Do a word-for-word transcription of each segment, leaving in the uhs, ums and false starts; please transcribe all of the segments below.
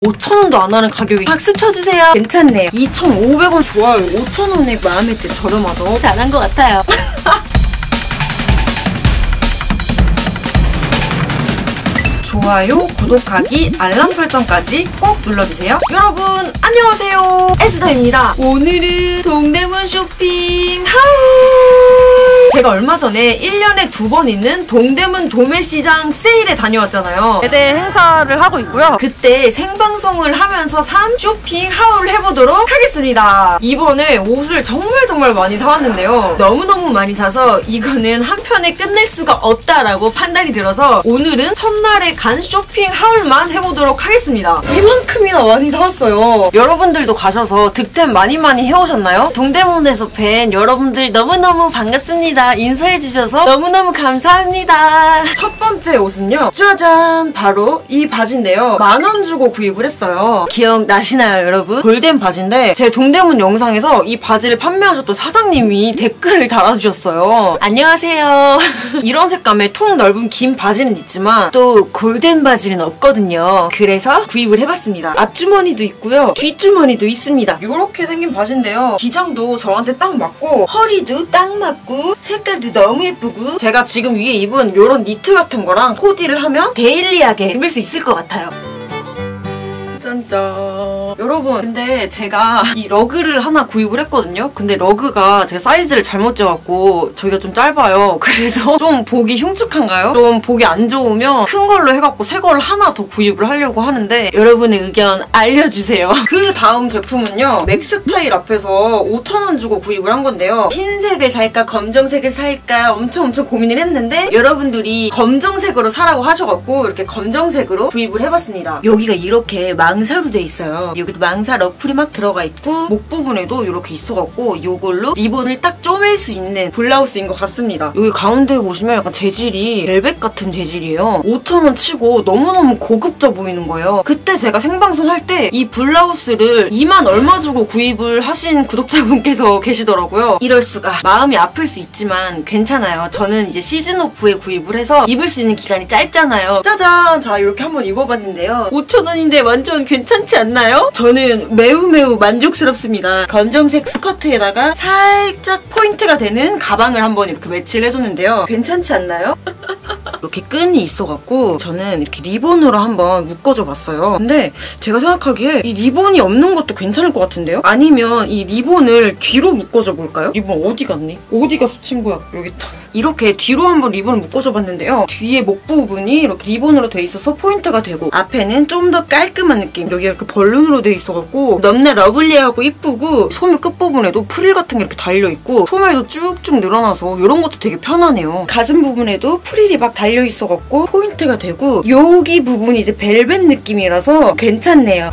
오천 원도 안 하는 가격이 박수 쳐주세요. 괜찮네요. 이천오백 원 좋아요. 오천 원에 마음에 들 저렴하죠. 잘한 것 같아요. 좋아요, 구독하기, 알람 설정까지 꼭 눌러주세요. 여러분 안녕하세요, 에스더입니다. 오늘은 동대문 쇼핑 하울! 제가 얼마 전에 일 년에 두 번 있는 동대문 도매시장 세일에 다녀왔잖아요. 매대 행사를 하고 있고요. 그때 생방송을 하면서 산 쇼핑 하울을 해보도록 하겠습니다. 이번에 옷을 정말 정말 많이 사왔는데요. 너무너무 많이 사서 이거는 한 편에 끝낼 수가 없다라고 판단이 들어서 오늘은 첫날에 간 쇼핑 하울만 해보도록 하겠습니다. 이만큼이나 많이 사왔어요. 여러분들도 가셔서 득템 많이 많이 해오셨나요? 동대문에서 뵌 여러분들 너무너무 반갑습니다. 인사해주셔서 너무너무 감사합니다. 첫 번째 옷은요, 짜잔! 바로 이 바지인데요. 만 원 주고 구입을 했어요. 기억나시나요, 여러분? 골덴 바지인데 제 동대문 영상에서 이 바지를 판매하셨던 사장님이 댓글을 달아주셨어요. 안녕하세요. 이런 색감의 통 넓은 긴 바지는 있지만 또 골덴 바지는 없거든요. 그래서 구입을 해봤습니다. 앞주머니도 있고요, 뒷주머니도 있습니다. 이렇게 생긴 바지인데요. 기장도 저한테 딱 맞고 허리도 딱 맞고 색깔도 너무 예쁘고 제가 지금 위에 입은 이런 니트 같은 거랑 코디를 하면 데일리하게 입을 수 있을 것 같아요. 짠짠. 여러분, 근데 제가 이 러그를 하나 구입을 했거든요. 근데 러그가 제가 사이즈를 잘못 재갖고 저기가 좀 짧아요. 그래서 좀 보기 흉측한가요? 좀 보기 안 좋으면 큰 걸로 해갖고 새 걸 하나 더 구입을 하려고 하는데 여러분의 의견 알려주세요. 그 다음 제품은요, 맥스타일 앞에서 오천 원 주고 구입을 한 건데요. 흰색을 살까 검정색을 살까 엄청 엄청 고민을 했는데 여러분들이 검정색으로 사라고 하셔갖고 이렇게 검정색으로 구입을 해봤습니다. 여기가 이렇게 망사로 돼 있어요. 여기도 망사 러플이 막 들어가 있고 목 부분에도 이렇게 있어갖고 이걸로 리본을 딱 쪼맬 수 있는 블라우스인 것 같습니다. 여기 가운데 보시면 약간 재질이 벨벳 같은 재질이에요. 오천 원 치고 너무너무 고급져 보이는 거예요. 그때 제가 생방송 할 때 이 블라우스를 이만 얼마 주고 구입을 하신 구독자분께서 계시더라고요. 이럴 수가. 마음이 아플 수 있지만 괜찮아요. 저는 이제 시즌 오프에 구입을 해서 입을 수 있는 기간이 짧잖아요. 짜잔! 자, 이렇게 한번 입어봤는데요. 오천 원인데 완전 괜찮지 않나요? 저는 매우 매우 만족스럽습니다. 검정색 스커트에다가 살짝 포인트가 되는 가방을 한번 이렇게 매치를 해줬는데요. 괜찮지 않나요? 이렇게 끈이 있어갖고 저는 이렇게 리본으로 한번 묶어줘 봤어요. 근데 제가 생각하기에 이 리본이 없는 것도 괜찮을 것 같은데요? 아니면 이 리본을 뒤로 묶어줘 볼까요? 리본 어디 갔니? 어디 갔어, 친구야? 여기 있다. 이렇게 뒤로 한번 리본을 묶어줘 봤는데요. 뒤에 목 부분이 이렇게 리본으로 돼 있어서 포인트가 되고 앞에는 좀 더 깔끔한 느낌. 여기 이렇게 벌룬으로 돼 있어갖고 넘나 러블리하고 이쁘고 소매 끝부분에도 프릴 같은 게 이렇게 달려있고 소매도 쭉쭉 늘어나서 이런 것도 되게 편하네요. 가슴 부분에도 프릴이 막 달려있어갖고 포인트가 되고 여기 부분이 이제 벨벳 느낌이라서 괜찮네요.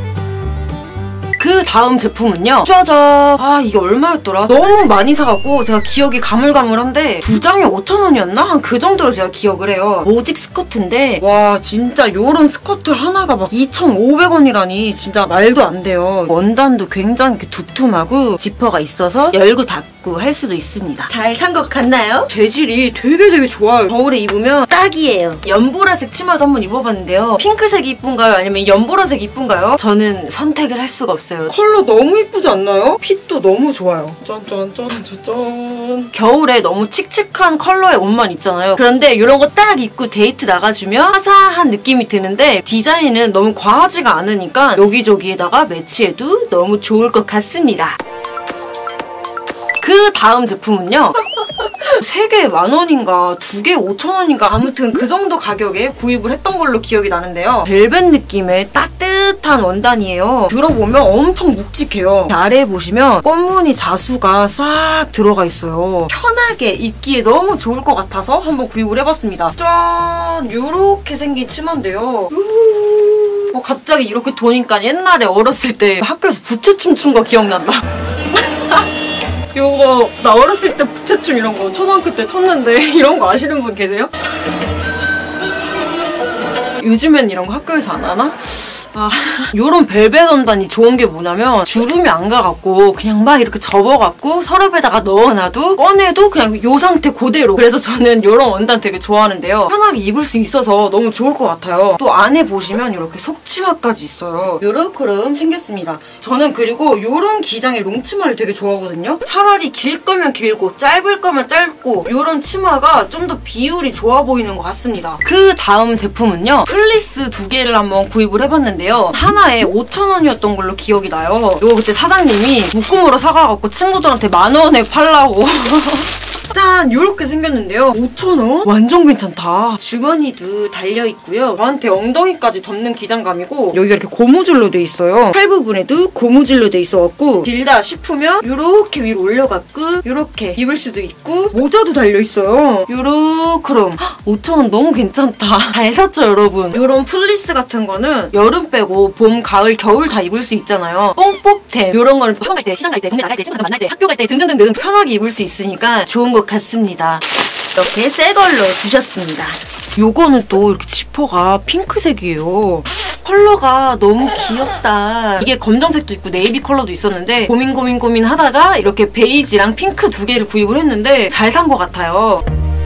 그 다음 제품은요, 짜잔! 아, 이게 얼마였더라? 너무 많이 사갖고 제가 기억이 가물가물한데 두 장에 오천 원이었나? 한 그 정도로 제가 기억을 해요. 모직 스커트인데 와, 진짜 요런 스커트 하나가 막 이천오백 원이라니 진짜 말도 안 돼요. 원단도 굉장히 이렇게 두툼하고 지퍼가 있어서 열고 닫고 할 수도 있습니다. 잘 산 것 같나요? 재질이 되게 되게 좋아요. 겨울에 입으면 딱이에요. 연보라색 치마도 한번 입어봤는데요. 핑크색이 이쁜가요? 아니면 연보라색이 이쁜가요? 저는 선택을 할 수가 없어요. 컬러 너무 이쁘지 않나요? 핏도 너무 좋아요. 짠짠짠짠짠. 겨울에 너무 칙칙한 컬러의 옷만 입잖아요. 그런데 이런 거 딱 입고 데이트 나가주면 화사한 느낌이 드는데 디자인은 너무 과하지가 않으니까 여기저기에다가 매치해도 너무 좋을 것 같습니다. 그 다음 제품은요, 세 개에 만 원인가 두 개에 오천 원인가 아무튼 그 정도 가격에 구입을 했던 걸로 기억이 나는데요. 벨벳 느낌의 따뜻한 원단이에요. 들어보면 엄청 묵직해요. 아래에 보시면 꽃무늬 자수가 싹 들어가 있어요. 편하게 입기에 너무 좋을 것 같아서 한번 구입을 해봤습니다. 짠! 요렇게 생긴 치마인데요. 어, 갑자기 이렇게 도니까 옛날에 어렸을 때 학교에서 부채춤 춘 거 기억난다. 요거 나 어렸을 때 부채춤 이런 거 초등학교 때 췄는데 이런 거 아시는 분 계세요? 요즘엔 이런 거 학교에서 안 하나? 아, 요런 벨벳 원단이 좋은 게 뭐냐면 주름이 안 가갖고 그냥 막 이렇게 접어갖고 서랍에다가 넣어놔도 꺼내도 그냥 요 상태 그대로. 그래서 저는 요런 원단 되게 좋아하는데요. 편하게 입을 수 있어서 너무 좋을 것 같아요. 또 안에 보시면 이렇게 속치마까지 있어요. 요렇게름 생겼습니다. 저는 그리고 요런 기장의 롱치마를 되게 좋아하거든요. 차라리 길 거면 길고 짧을 거면 짧고 요런 치마가 좀 더 비율이 좋아 보이는 것 같습니다. 그 다음 제품은요. 플리스 두 개를 한번 구입을 해봤는데요. 하나에 오천 원이었던 걸로 기억이 나요. 이거 그때 사장님이 묶음으로 사가갖고 친구들한테 만 원에 팔라고 짠! 요렇게 생겼는데요. 오천 원? 완전 괜찮다. 주머니도 달려있고요. 저한테 엉덩이까지 덮는 기장감이고 여기가 이렇게 고무줄로 돼 있어요. 팔 부분에도 고무줄로 돼 있어갖고 길다 싶으면 요렇게 위로 올려갖고 요렇게 입을 수도 있고 모자도 달려있어요. 요렇게럼 오천 원 너무 괜찮다. 잘 샀죠 여러분? 요런 플리스 같은 거는 여름 빼고 봄, 가을, 겨울 다 입을 수 있잖아요. 뽕뽕템 요런 거는 학원 갈 때, 시장 갈 때, 동네 나갈 때, 친구들 만날 때, 학교 갈 때 등등등등 편하게 입을 수 있으니까 좋은 것 같습니다. 이렇게 새 걸로 주셨습니다. 요거는 또 이렇게 지퍼가 핑크색이에요. 컬러가 너무 귀엽다. 이게 검정색도 있고 네이비 컬러도 있었는데 고민 고민 고민 하다가 이렇게 베이지랑 핑크 두 개를 구입을 했는데 잘 산 것 같아요.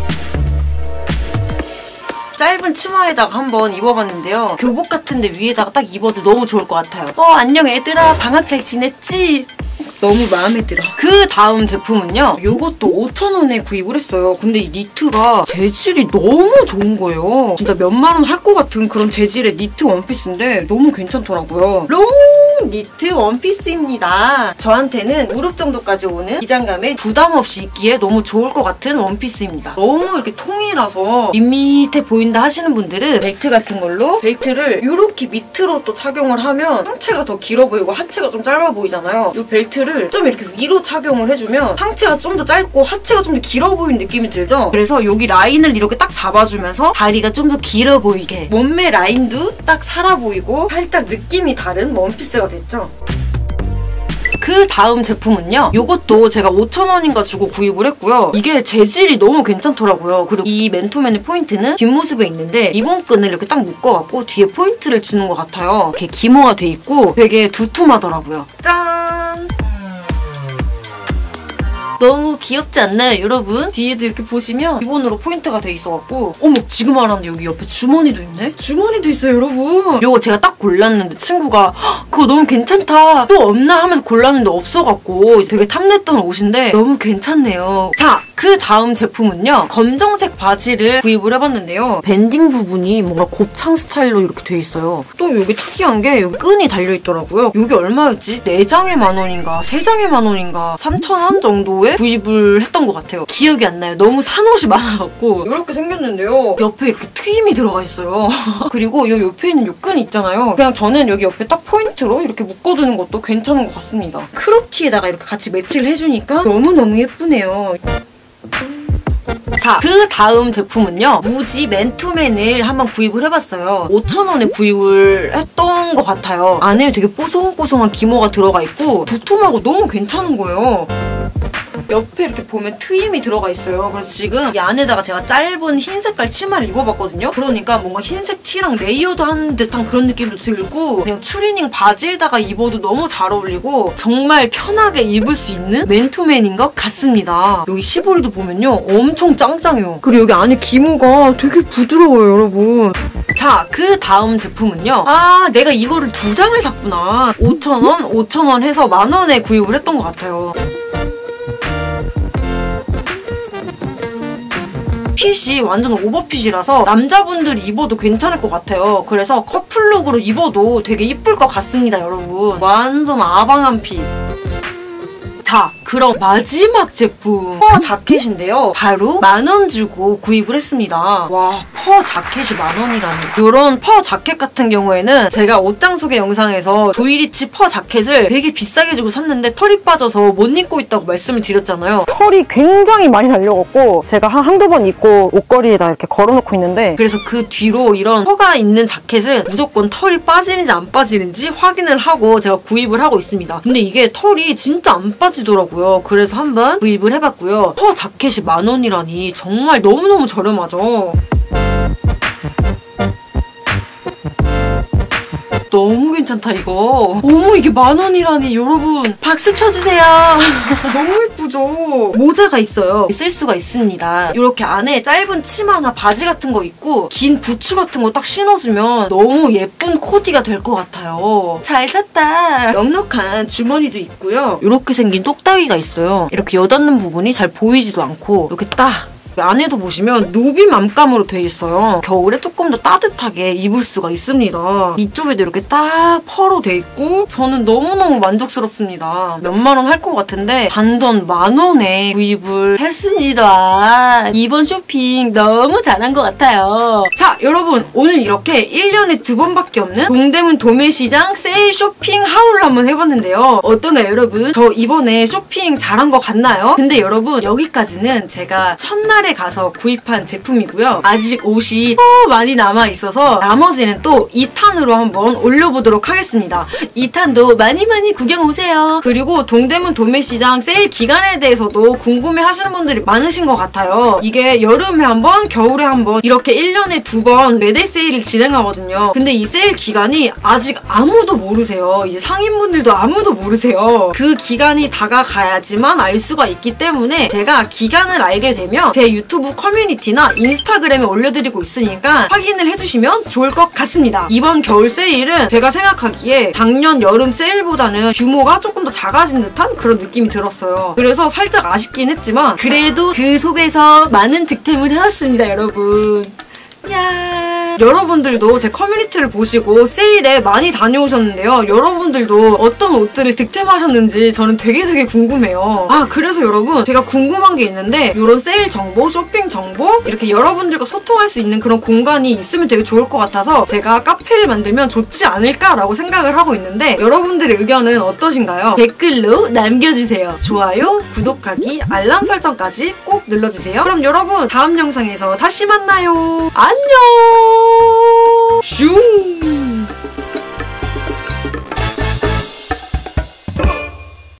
짧은 치마에다가 한번 입어봤는데요. 교복 같은데 위에다가 딱 입어도 너무 좋을 것 같아요. 어 안녕 얘들아 방학 잘 지냈지? 너무 마음에 들어. 그 다음 제품은요. 요것도 오천 원에 구입을 했어요. 근데 이 니트가 재질이 너무 좋은 거예요. 진짜 몇만 원 할 것 같은 그런 재질의 니트 원피스인데 너무 괜찮더라고요. 롱 니트 원피스입니다. 저한테는 무릎 정도까지 오는 기장감에 부담 없이 입기에 너무 좋을 것 같은 원피스입니다. 너무 이렇게 통이라서 밋밋해 보인다 하시는 분들은 벨트 같은 걸로 벨트를 이렇게 밑으로 또 착용을 하면 상체가 더 길어 보이고 하체가 좀 짧아 보이잖아요. 이 벨트를 좀 이렇게 위로 착용을 해주면 상체가 좀 더 짧고 하체가 좀 더 길어 보이는 느낌이 들죠? 그래서 여기 라인을 이렇게 딱 잡아주면서 다리가 좀 더 길어 보이게 몸매 라인도 딱 살아 보이고 살짝 느낌이 다른 원피스가 됐죠? 그 다음 제품은요. 이것도 제가 오천 원인가 주고 구입을 했고요. 이게 재질이 너무 괜찮더라고요. 그리고 이 맨투맨의 포인트는 뒷모습에 있는데 리본끈을 이렇게 딱 묶어갖고 뒤에 포인트를 주는 것 같아요. 이렇게 기모가 돼 있고 되게 두툼하더라고요. 짠! 너무 귀엽지 않나요, 여러분? 뒤에도 이렇게 보시면 리본으로 포인트가 돼 있어갖고 어머, 지금 알았는데 여기 옆에 주머니도 있네? 주머니도 있어요, 여러분! 요거 제가 딱 골랐는데 친구가 그거 너무 괜찮다, 또 없나? 하면서 골랐는데 없어갖고 되게 탐냈던 옷인데 너무 괜찮네요. 자, 그 다음 제품은요. 검정색 바지를 구입을 해봤는데요. 밴딩 부분이 뭔가 곱창 스타일로 이렇게 돼 있어요. 또 여기 특이한 게 여기 끈이 달려있더라고요. 여기 얼마였지? 네 장에 만 원인가 세 장에 만 원인가 삼천 원 정도에 구입을 했던 것 같아요. 기억이 안 나요. 너무 산 옷이 많아갖고. 이렇게 생겼는데요. 옆에 이렇게 트임이 들어가 있어요. 그리고 이 옆에 있는 이 끈 있잖아요. 그냥 저는 여기 옆에 딱 포인트로 이렇게 묶어두는 것도 괜찮은 것 같습니다. 크롭티에다가 이렇게 같이 매치를 해주니까 너무너무 예쁘네요. 자, 그 다음 제품은요. 무지 맨투맨을 한번 구입을 해봤어요. 오천 원에 구입을 했던 것 같아요. 안에 되게 뽀송뽀송한 기모가 들어가 있고 두툼하고 너무 괜찮은 거예요. 옆에 이렇게 보면 트임이 들어가 있어요. 그래서 지금 이 안에다가 제가 짧은 흰 색깔 치마를 입어봤거든요. 그러니까 뭔가 흰색 티랑 레이어드한 듯한 그런 느낌도 들고 그냥 추리닝 바지에다가 입어도 너무 잘 어울리고 정말 편하게 입을 수 있는 맨투맨인 것 같습니다. 여기 시보리도 보면요. 엄청 짱짱해요. 그리고 여기 안에 기모가 되게 부드러워요, 여러분. 자, 그 다음 제품은요. 아, 내가 이거를 두 장을 샀구나. 오천 원, 오천 원 해서 만 원에 구입을 했던 것 같아요. 핏이 완전 오버핏이라서 남자분들이 입어도 괜찮을 것 같아요. 그래서 커플룩으로 입어도 되게 이쁠 것 같습니다, 여러분. 완전 아방한 핏. 자, 그럼 마지막 제품 퍼 자켓인데요. 바로 만 원 주고 구입을 했습니다. 와, 퍼 자켓이 만 원이라니. 이런 퍼 자켓 같은 경우에는 제가 옷장 소개 영상에서 조이리치 퍼 자켓을 되게 비싸게 주고 샀는데 털이 빠져서 못 입고 있다고 말씀을 드렸잖아요. 털이 굉장히 많이 날려갖고 제가 한, 한두 번 입고 옷걸이에다 이렇게 걸어놓고 있는데 그래서 그 뒤로 이런 퍼가 있는 자켓은 무조건 털이 빠지는지 안 빠지는지 확인을 하고 제가 구입을 하고 있습니다. 근데 이게 털이 진짜 안 빠지더라고요. 그래서 한번 구입을 해봤고요. 퍼 자켓이 만 원이라니 정말 너무너무 저렴하죠. 너무 괜찮다 이거. 어머 이게 만 원이라니 여러분 박수 쳐주세요. 너무 예쁘죠? 모자가 있어요. 쓸 수가 있습니다. 이렇게 안에 짧은 치마나 바지 같은 거 입고 긴 부츠 같은 거 딱 신어주면 너무 예쁜 코디가 될 것 같아요. 잘 샀다. 넉넉한 주머니도 있고요. 이렇게 생긴 똑딱이가 있어요. 이렇게 여닫는 부분이 잘 보이지도 않고 이렇게 딱 안에도 보시면 누비 맘감으로 돼 있어요. 겨울에 조금 더 따뜻하게 입을 수가 있습니다. 이쪽에도 이렇게 딱 펄로 돼 있고 저는 너무너무 만족스럽습니다. 몇만 원 할 것 같은데 단돈 만 원에 구입을 했습니다. 이번 쇼핑 너무 잘한 것 같아요. 자 여러분 오늘 이렇게 일 년에 두 번밖에 없는 동대문 도매시장 세일 쇼핑 하울을 한번 해봤는데요. 어떤가요 여러분? 저 이번에 쇼핑 잘한 것 같나요? 근데 여러분 여기까지는 제가 첫날에 가서 구입한 제품이고요. 아직 옷이 더 많이 남아있어서 나머지는 또 이 탄으로 한번 올려보도록 하겠습니다. 이 탄도 많이 많이 구경 오세요. 그리고 동대문 도매시장 세일 기간에 대해서도 궁금해 하시는 분들이 많으신 것 같아요. 이게 여름에 한 번, 겨울에 한 번 이렇게 일 년에 두 번 매대 세일을 진행하거든요. 근데 이 세일 기간이 아직 아무도 모르세요. 이제 상인분들도 아무도 모르세요. 그 기간이 다가가야지만 알 수가 있기 때문에 제가 기간을 알게 되면 제 유튜브 커뮤니티나 인스타그램에 올려드리고 있으니까 확인을 해주시면 좋을 것 같습니다. 이번 겨울 세일은 제가 생각하기에 작년 여름 세일보다는 규모가 조금 더 작아진 듯한 그런 느낌이 들었어요. 그래서 살짝 아쉽긴 했지만 그래도 그 속에서 많은 득템을 해왔습니다 여러분. 야 여러분들도 제 커뮤니티를 보시고 세일에 많이 다녀오셨는데요. 여러분들도 어떤 옷들을 득템하셨는지 저는 되게 되게 궁금해요. 아 그래서 여러분 제가 궁금한 게 있는데 이런 세일 정보, 쇼핑 정보 이렇게 여러분들과 소통할 수 있는 그런 공간이 있으면 되게 좋을 것 같아서 제가 카페를 만들면 좋지 않을까라고 생각을 하고 있는데 여러분들의 의견은 어떠신가요? 댓글로 남겨주세요. 좋아요, 구독하기, 알람 설정까지 꼭 눌러주세요. 그럼 여러분 다음 영상에서 다시 만나요. 안녕. 슝.